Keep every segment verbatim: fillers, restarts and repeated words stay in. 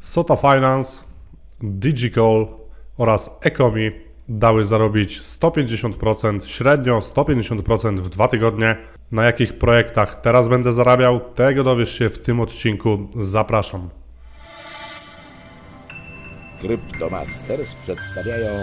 Sota Finance, Digicall oraz Ecomi dały zarobić sto pięćdziesiąt procent, średnio sto pięćdziesiąt procent w dwa tygodnie. Na jakich projektach teraz będę zarabiał, tego dowiesz się w tym odcinku. Zapraszam. Cryptomasters przedstawiają...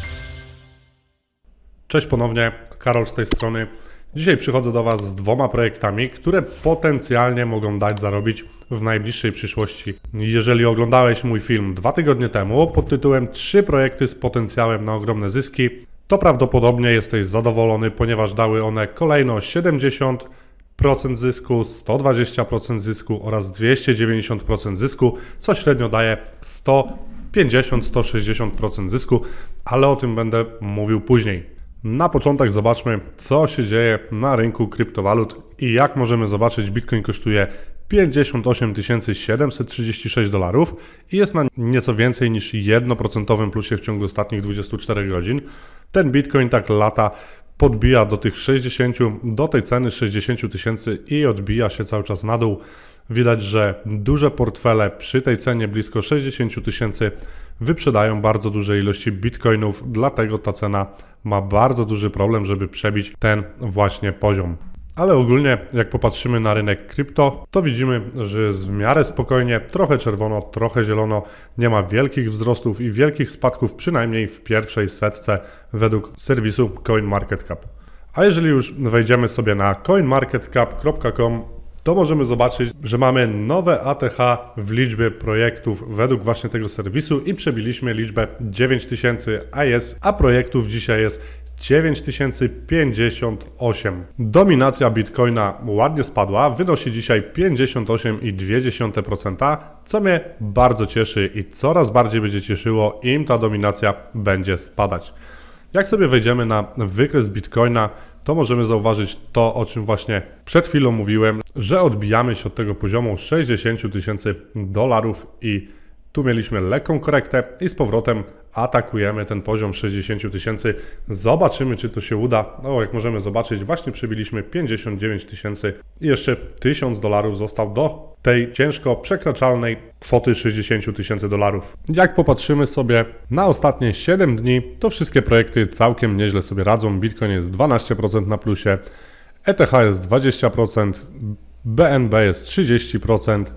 Cześć ponownie, Karol z tej strony. Dzisiaj przychodzę do Was z dwoma projektami, które potencjalnie mogą dać zarobić w najbliższej przyszłości. Jeżeli oglądałeś mój film dwa tygodnie temu pod tytułem trzy projekty z potencjałem na ogromne zyski, to prawdopodobnie jesteś zadowolony, ponieważ dały one kolejno siedemdziesiąt procent zysku, sto dwadzieścia procent zysku oraz dwieście dziewięćdziesiąt procent zysku, co średnio daje sto pięćdziesiąt do stu sześćdziesięciu procent zysku, ale o tym będę mówił później. Na początek zobaczmy, co się dzieje na rynku kryptowalut i jak możemy zobaczyć, Bitcoin kosztuje pięćdziesiąt osiem tysięcy siedemset trzydzieści sześć dolarów i jest na nieco więcej niż jeden procent plusie w ciągu ostatnich dwudziestu czterech godzin. Ten Bitcoin tak lata, podbija do tych sześćdziesięciu, do tej ceny sześćdziesięciu tysięcy i odbija się cały czas na dół. Widać, że duże portfele przy tej cenie blisko sześćdziesięciu tysięcy wyprzedają bardzo duże ilości bitcoinów, dlatego ta cena ma bardzo duży problem, żeby przebić ten właśnie poziom. Ale ogólnie, jak popatrzymy na rynek krypto, to widzimy, że jest w miarę spokojnie, trochę czerwono, trochę zielono, nie ma wielkich wzrostów i wielkich spadków, przynajmniej w pierwszej setce według serwisu CoinMarketCap. A jeżeli już wejdziemy sobie na coin market cap kropka com, to możemy zobaczyć, że mamy nowe A T H w liczbie projektów według właśnie tego serwisu i przebiliśmy liczbę dziewięć tysięcy, a jest, a projektów dzisiaj jest dziewięć tysięcy pięćdziesiąt osiem. Dominacja Bitcoina ładnie spadła, wynosi dzisiaj pięćdziesiąt osiem przecinek dwa procent, co mnie bardzo cieszy i coraz bardziej będzie cieszyło, im ta dominacja będzie spadać. Jak sobie wejdziemy na wykres Bitcoina, to możemy zauważyć to, o czym właśnie przed chwilą mówiłem, że odbijamy się od tego poziomu sześćdziesięciu tysięcy dolarów i tu mieliśmy lekką korektę i z powrotem atakujemy ten poziom sześćdziesięciu tysięcy. Zobaczymy, czy to się uda. No, jak możemy zobaczyć, właśnie przebiliśmy pięćdziesiąt dziewięć tysięcy i jeszcze tysiąc dolarów został do tej ciężko przekraczalnej kwoty sześćdziesięciu tysięcy dolarów. Jak popatrzymy sobie na ostatnie siedem dni, to wszystkie projekty całkiem nieźle sobie radzą. Bitcoin jest dwanaście procent na plusie, E T H jest dwadzieścia procent, B N B jest trzydzieści procent,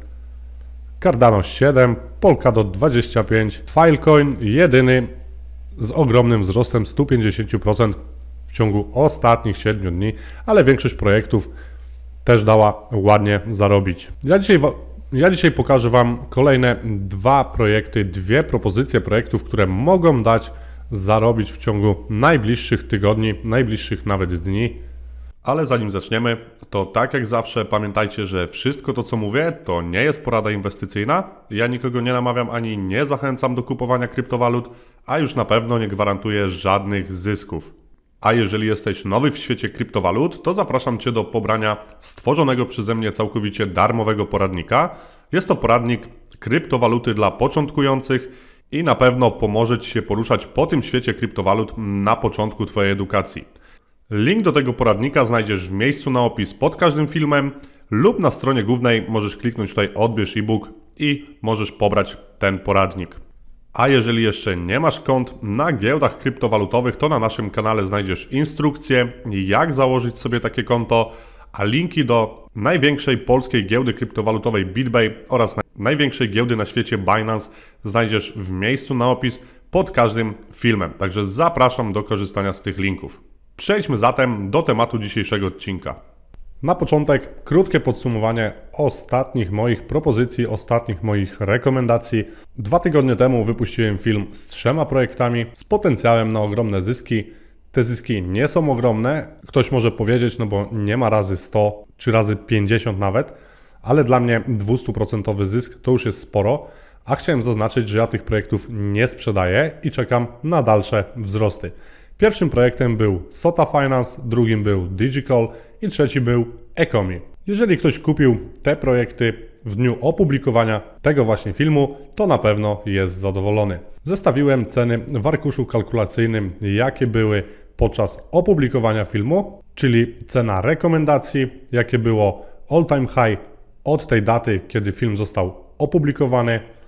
Cardano siedem procent, Polkadot dwadzieścia pięć procent, Filecoin jedyny z ogromnym wzrostem sto pięćdziesiąt procent w ciągu ostatnich siedmiu dni, ale większość projektów też dała ładnie zarobić. Ja dzisiaj, ja dzisiaj pokażę Wam kolejne dwa projekty, dwie propozycje projektów, które mogą dać zarobić w ciągu najbliższych tygodni, najbliższych nawet dni. Ale zanim zaczniemy, to tak jak zawsze pamiętajcie, że wszystko to, co mówię, to nie jest porada inwestycyjna. Ja nikogo nie namawiam ani nie zachęcam do kupowania kryptowalut, a już na pewno nie gwarantuję żadnych zysków. A jeżeli jesteś nowy w świecie kryptowalut, to zapraszam Cię do pobrania stworzonego przeze mnie całkowicie darmowego poradnika. Jest to poradnik kryptowaluty dla początkujących i na pewno pomoże Ci się poruszać po tym świecie kryptowalut na początku Twojej edukacji. Link do tego poradnika znajdziesz w miejscu na opis pod każdym filmem lub na stronie głównej możesz kliknąć tutaj odbierz e-book i możesz pobrać ten poradnik. A jeżeli jeszcze nie masz kont na giełdach kryptowalutowych, to na naszym kanale znajdziesz instrukcję, jak założyć sobie takie konto, a linki do największej polskiej giełdy kryptowalutowej BitBay oraz największej giełdy na świecie Binance znajdziesz w miejscu na opis pod każdym filmem. Także zapraszam do korzystania z tych linków. Przejdźmy zatem do tematu dzisiejszego odcinka. Na początek krótkie podsumowanie ostatnich moich propozycji, ostatnich moich rekomendacji. Dwa tygodnie temu wypuściłem film z trzema projektami z potencjałem na ogromne zyski. Te zyski nie są ogromne, ktoś może powiedzieć, no bo nie ma razy sto czy razy pięćdziesiąt nawet, ale dla mnie dwustu procent zysk to już jest sporo, a chciałem zaznaczyć, że ja tych projektów nie sprzedaję i czekam na dalsze wzrosty. Pierwszym projektem był Sota Finance, drugim był Digicall i trzeci był Ecomi. Jeżeli ktoś kupił te projekty w dniu opublikowania tego właśnie filmu, to na pewno jest zadowolony. Zestawiłem ceny w arkuszu kalkulacyjnym, jakie były podczas opublikowania filmu, czyli cena rekomendacji, jakie było all time high od tej daty, kiedy film został opublikowany,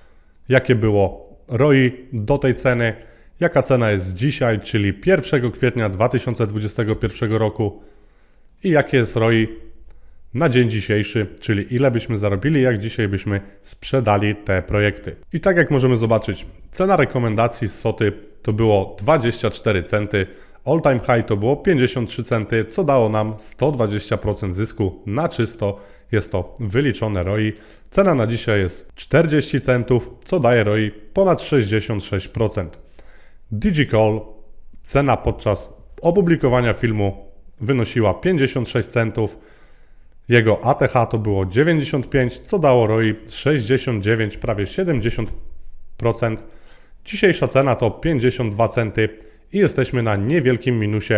jakie było R O I do tej ceny, jaka cena jest dzisiaj, czyli pierwszego kwietnia dwa tysiące dwudziestego pierwszego roku i jakie jest R O I na dzień dzisiejszy, czyli ile byśmy zarobili, jak dzisiaj byśmy sprzedali te projekty. I tak jak możemy zobaczyć, cena rekomendacji z Soty to było dwadzieścia cztery centy, all time high to było pięćdziesiąt trzy centy, co dało nam sto dwadzieścia procent zysku na czysto. Jest to wyliczone R O I. Cena na dzisiaj jest czterdzieści centów, co daje R O I ponad sześćdziesiąt sześć procent. DigiCall, cena podczas opublikowania filmu wynosiła pięćdziesiąt sześć centów. Jego A T H to było dziewięćdziesiąt pięć, co dało R O I sześćdziesiąt dziewięć, prawie siedemdziesiąt procent. Dzisiejsza cena to pięćdziesiąt dwa centy i jesteśmy na niewielkim minusie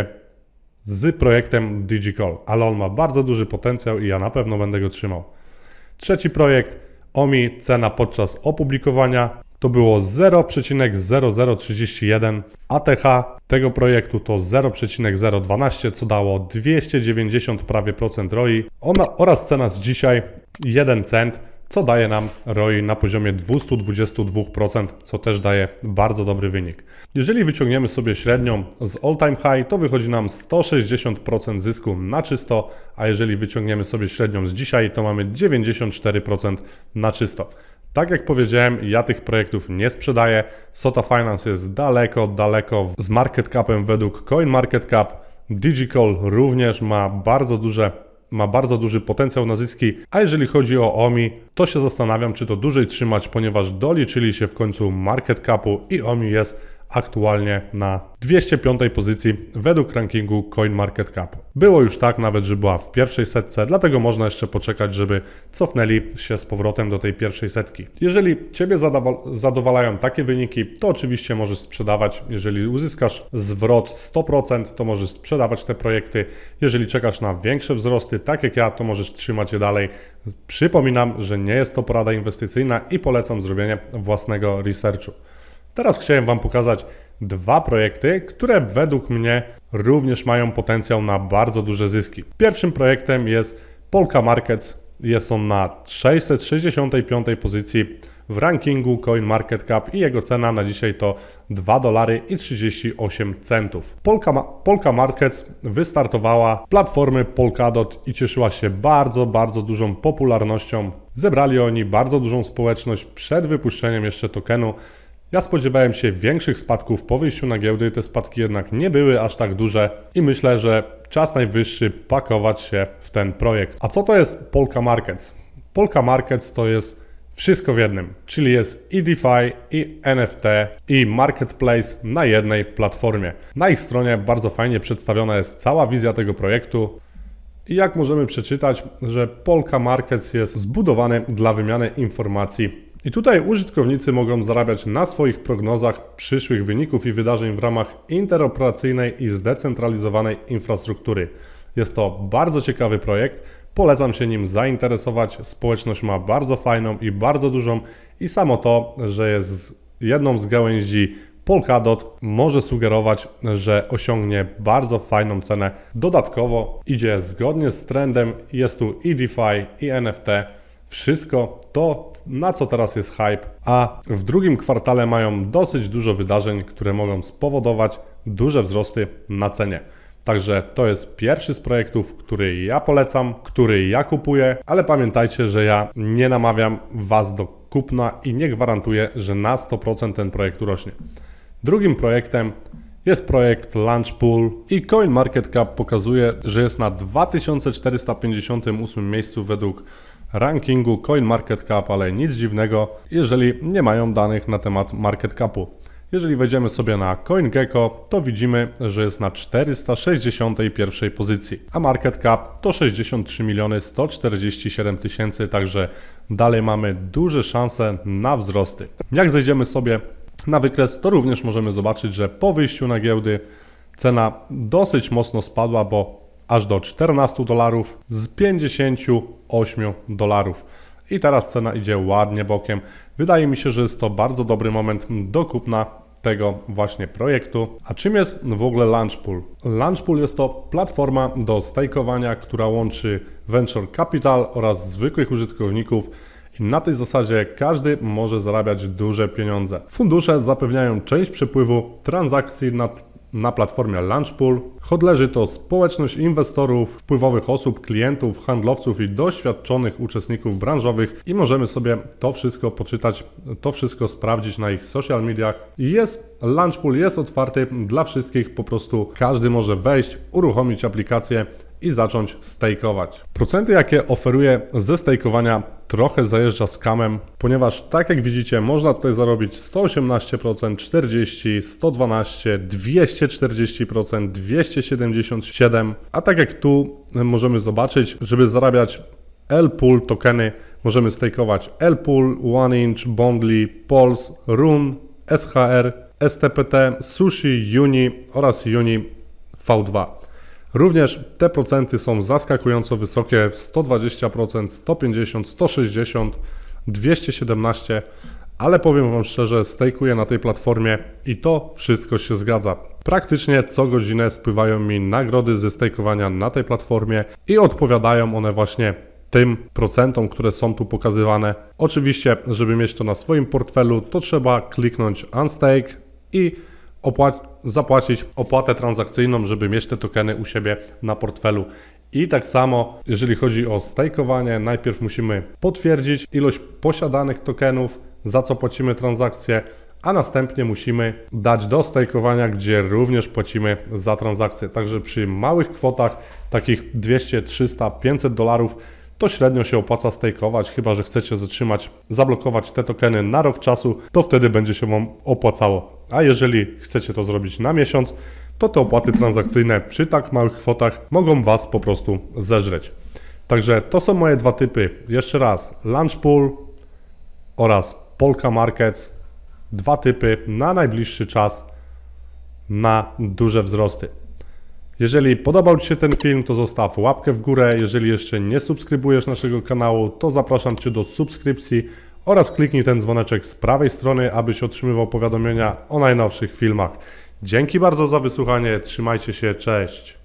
z projektem DigiCall, ale on ma bardzo duży potencjał i ja na pewno będę go trzymał. Trzeci projekt, O M I, cena podczas opublikowania to było zero przecinek zero zero trzydzieści jeden, A T H tego projektu to zero przecinek zero dwanaście, co dało dwieście dziewięćdziesiąt prawie procent R O I Ona, oraz cena z dzisiaj jeden cent, co daje nam R O I na poziomie dwieście dwadzieścia dwa procent, co też daje bardzo dobry wynik. Jeżeli wyciągniemy sobie średnią z all time high, to wychodzi nam sto sześćdziesiąt procent zysku na czysto, a jeżeli wyciągniemy sobie średnią z dzisiaj, to mamy dziewięćdziesiąt cztery procent na czysto. Tak jak powiedziałem, ja tych projektów nie sprzedaję. Sota Finance jest daleko, daleko z market capem według CoinMarketCap. DigiCall również ma bardzo duże ma bardzo duży potencjał na zyski, a jeżeli chodzi o O M I, to się zastanawiam, czy to dłużej trzymać, ponieważ doliczyli się w końcu market capu i O M I jest aktualnie na dwieście piątej pozycji według rankingu CoinMarketCap. Było już tak nawet, że była w pierwszej setce, dlatego można jeszcze poczekać, żeby cofnęli się z powrotem do tej pierwszej setki. Jeżeli Ciebie zadowalają takie wyniki, to oczywiście możesz sprzedawać. Jeżeli uzyskasz zwrot sto procent, to możesz sprzedawać te projekty. Jeżeli czekasz na większe wzrosty, tak jak ja, to możesz trzymać je dalej. Przypominam, że nie jest to porada inwestycyjna i polecam zrobienie własnego researchu. Teraz chciałem Wam pokazać dwa projekty, które według mnie również mają potencjał na bardzo duże zyski. Pierwszym projektem jest Polka Markets. Jest on na sześćset sześćdziesiątej piątej pozycji w rankingu CoinMarketCap i jego cena na dzisiaj to dwa dolary i trzydzieści osiem centów. Polka, Polka Markets wystartowała z platformy Polkadot i cieszyła się bardzo, bardzo dużą popularnością. Zebrali oni bardzo dużą społeczność przed wypuszczeniem jeszcze tokenu. Ja spodziewałem się większych spadków po wyjściu na giełdy, te spadki jednak nie były aż tak duże i myślę, że czas najwyższy pakować się w ten projekt. A co to jest Polka Markets? Polka Markets to jest wszystko w jednym, czyli jest i DeFi, i N F T, i Marketplace na jednej platformie. Na ich stronie bardzo fajnie przedstawiona jest cała wizja tego projektu. I jak możemy przeczytać, że Polka Markets jest zbudowany dla wymiany informacji. I tutaj użytkownicy mogą zarabiać na swoich prognozach przyszłych wyników i wydarzeń w ramach interoperacyjnej i zdecentralizowanej infrastruktury. Jest to bardzo ciekawy projekt, polecam się nim zainteresować. Społeczność ma bardzo fajną i bardzo dużą i samo to, że jest jedną z gałęzi Polkadot może sugerować, że osiągnie bardzo fajną cenę. Dodatkowo idzie zgodnie z trendem, jest tu i DeFi, i N F T. Wszystko to, na co teraz jest hype, a w drugim kwartale mają dosyć dużo wydarzeń, które mogą spowodować duże wzrosty na cenie. Także to jest pierwszy z projektów, który ja polecam, który ja kupuję, ale pamiętajcie, że ja nie namawiam Was do kupna i nie gwarantuję, że na sto procent ten projekt urośnie. Drugim projektem jest projekt Launchpool i CoinMarketCap pokazuje, że jest na dwa tysiące czterysta pięćdziesiątym ósmym miejscu według rankingu CoinMarketCap, ale nic dziwnego, jeżeli nie mają danych na temat market capu. Jeżeli wejdziemy sobie na CoinGecko, to widzimy, że jest na czterysta sześćdziesiątej pierwszej pozycji, a market cap to sześćdziesiąt trzy miliony sto czterdzieści siedem tysięcy, także dalej mamy duże szanse na wzrosty. Jak zejdziemy sobie na wykres, to również możemy zobaczyć, że po wyjściu na giełdy cena dosyć mocno spadła, bo aż do czternastu dolarów z pięćdziesięciu ośmiu dolarów. I teraz cena idzie ładnie bokiem. Wydaje mi się, że jest to bardzo dobry moment do kupna tego właśnie projektu. A czym jest w ogóle Launchpool? Launchpool jest to platforma do stakeowania, która łączy venture capital oraz zwykłych użytkowników i na tej zasadzie każdy może zarabiać duże pieniądze. Fundusze zapewniają część przepływu transakcji na na platformie Launchpool. Hodlerzy to społeczność inwestorów, wpływowych osób, klientów, handlowców i doświadczonych uczestników branżowych i możemy sobie to wszystko poczytać, to wszystko sprawdzić na ich social mediach. Jest, Launchpool jest otwarty dla wszystkich, po prostu każdy może wejść, uruchomić aplikację i zacząć stakeować. Procenty, jakie oferuje ze stakeowania, trochę zajeżdża scamem, ponieważ tak jak widzicie, można tutaj zarobić sto osiemnaście procent, czterdzieści procent, sto dwanaście procent, dwieście czterdzieści procent, dwieście siedemdziesiąt siedem procent, a tak jak tu możemy zobaczyć, żeby zarabiać L-Pool tokeny, możemy stakeować L-Pool, One Inch, Bondly, Pulse, Rune, S H R, S T P T, Sushi, Uni oraz Uni V dwa. Również te procenty są zaskakująco wysokie, sto dwadzieścia procent, sto pięćdziesiąt procent, sto sześćdziesiąt procent, dwieście siedemnaście procent, ale powiem Wam szczerze, stejkuję na tej platformie i to wszystko się zgadza. Praktycznie co godzinę spływają mi nagrody ze stejkowania na tej platformie i odpowiadają one właśnie tym procentom, które są tu pokazywane. Oczywiście, żeby mieć to na swoim portfelu, to trzeba kliknąć Unstake i opłacić zapłacić opłatę transakcyjną, żeby mieć te tokeny u siebie na portfelu. I tak samo, jeżeli chodzi o stakeowanie, najpierw musimy potwierdzić ilość posiadanych tokenów, za co płacimy transakcję, a następnie musimy dać do stakeowania, gdzie również płacimy za transakcję. Także przy małych kwotach, takich dwieście, trzysta, pięćset dolarów, to średnio się opłaca stakeować, chyba że chcecie zatrzymać, zablokować te tokeny na rok czasu, to wtedy będzie się Wam opłacało. A jeżeli chcecie to zrobić na miesiąc, to te opłaty transakcyjne przy tak małych kwotach mogą Was po prostu zeżreć. Także to są moje dwa typy. Jeszcze raz, Launchpool oraz Polka Markets. Dwa typy na najbliższy czas na duże wzrosty. Jeżeli podobał Ci się ten film, to zostaw łapkę w górę. Jeżeli jeszcze nie subskrybujesz naszego kanału, to zapraszam Cię do subskrypcji oraz kliknij ten dzwoneczek z prawej strony, abyś otrzymywał powiadomienia o najnowszych filmach. Dzięki bardzo za wysłuchanie, trzymajcie się, cześć!